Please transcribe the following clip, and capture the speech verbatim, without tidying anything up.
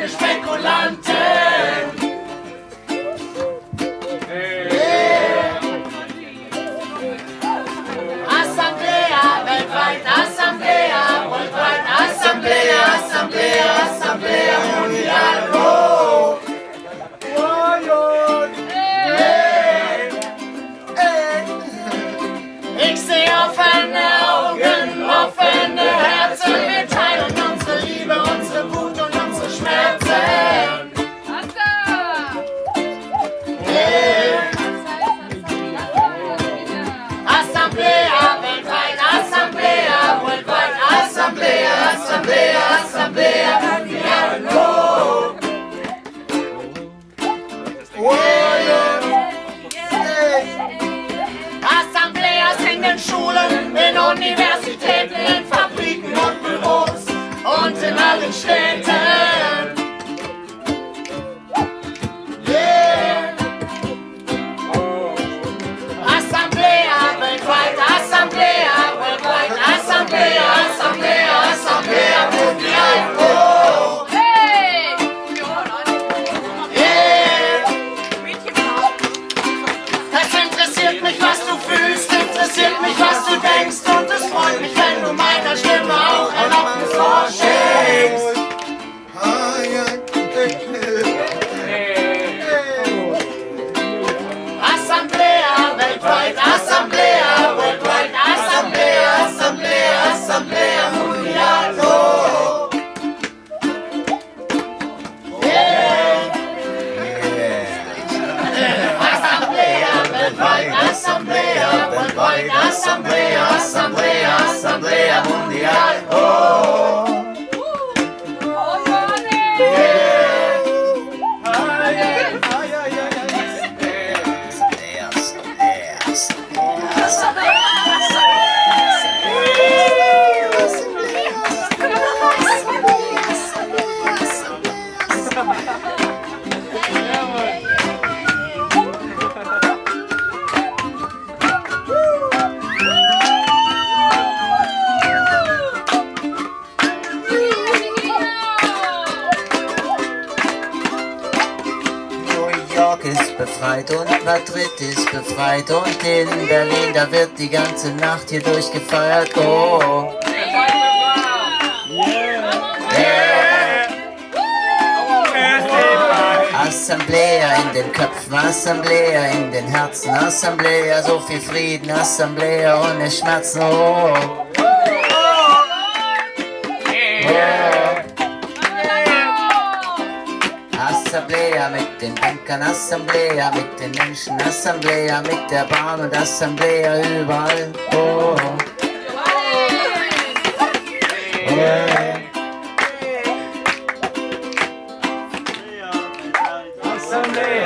keine Spekulanten. Asamblea weltweit, Asamblea worldwide, Asamblea, Asamblea, Asamblea mondial. Oh. Ich sehe offene Augen, offene Herzen. Wir teilen unsere Liebe, unsere Wut und unsere Schmerzen. Yeah. Asamblea weltweit, Asamblea worldwide, Asamblea, Asamblea, Asamblea mondial. Oh. In Schulen, in Universitäten, in Fabriken und Büros und in allen Städten. Yeah. Asamblea weltweit, Asamblea worldwide, Asamblea, Asamblea, Asamblea mondial. Oh. Hey. Yeah. Es interessiert mich, was du fühlst. Interessiert mich, was du denkst, und es freut mich, wenn du meiner Stimme auch ein offenes Ohr schenkst. Asamblea weltweit, Asamblea worldwide, Asamblea, Asamblea, Asamblea mondial. Oh. Yeah. Asamblea weltweit, Asamblea worldwide, Asamblea, Asamblea, Asamblea mondial. Oh. Ist befreit und Madrid ist befreit und in Berlin, da wird die ganze Nacht hier durchgefeiert. Oh. Yeah. Asamblea in den Köpfen, Asamblea in den Herzen, Asamblea, so viel Frieden, Asamblea ohne Schmerzen. Oh. Asamblea mit den Bankern, Asamblea mit den Menschen, Asamblea mit der Bahn und Asamblea überall. Oh. Yeah. Asamblea.